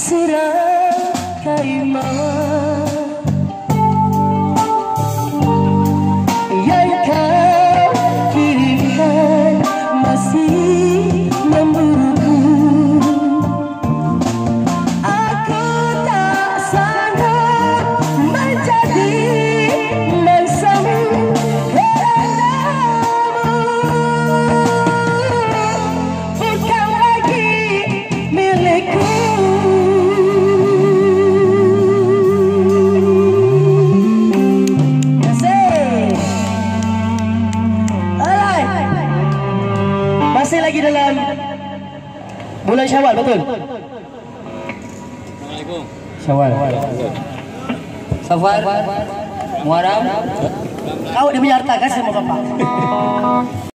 serangkai mawar yang kau kirimkan masih memburuku. Aku tak sanggup menjadi mangsamu karenamu bukan lagi milikku. Masih lagi dalam bulan Syawal, betul? Assalamualaikum. Syawal. Safar, Muharram. Kau dia punya harta kan sama bapak.